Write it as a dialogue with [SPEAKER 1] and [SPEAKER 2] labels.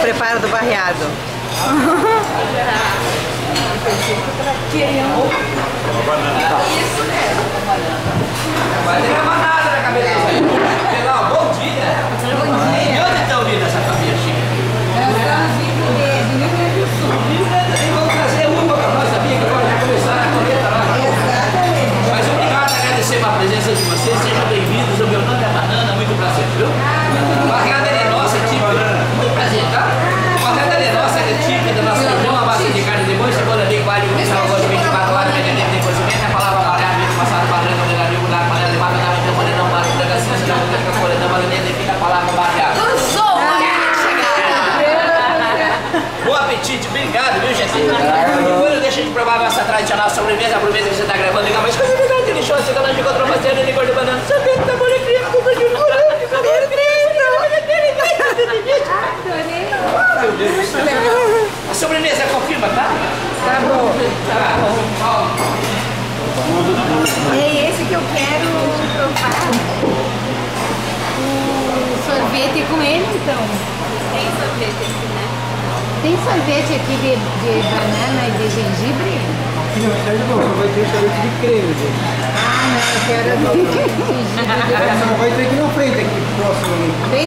[SPEAKER 1] preparo do barreado.
[SPEAKER 2] Isso mesmo. Vai ter nada na cabeça. Bom dia. Bom dia. E onde estão vindo essa família chique?
[SPEAKER 3] De Rio Grande do Sul.
[SPEAKER 2] E vão trazer uma para nós, sabia? Que agora já começaram a colheita lá.
[SPEAKER 3] Exatamente.
[SPEAKER 2] Mas obrigado, agradecer a presença de vocês. Sejam bem-vindos. O meu nome é Banana, muito prazer, viu? A barreada é nossa, é típica. Muito prazer, tá? A barreada é nossa, é típica da nossa região. A base de carne de boi, cebola, bacon, alho, sal, gosto de 24 horas, dependendo de cozimento. A palavra barreada, mesmo passado, barreada, modelar, regular, panela de mata, nave, não, panela, não, barra, delegacia, se não, coleta, valendo, fica a palavra barreada. Bom apetite, obrigado, viu, gente? Depois não deixa de provar a nossa tradicional sobremesa, aproveita que você tá gravando legal, mas coisa verdade, deliciosa, você tá lá de contra uma cena de cor de banana, sorvete, sabor de creme, culpa de morango, sabor de creme. A sobremesa confirma, tá?
[SPEAKER 3] Tá bom. É esse que eu quero provar. O sorvete com ele, então.
[SPEAKER 4] Tem sorvete aqui, né?
[SPEAKER 3] Tem sorvete aqui de banana e de gengibre?
[SPEAKER 5] Não, só vai ter sorvete de creme, gente.
[SPEAKER 3] Ah, não, eu quero de gengibre.
[SPEAKER 5] Só vai ter aqui na frente, aqui próximo ali.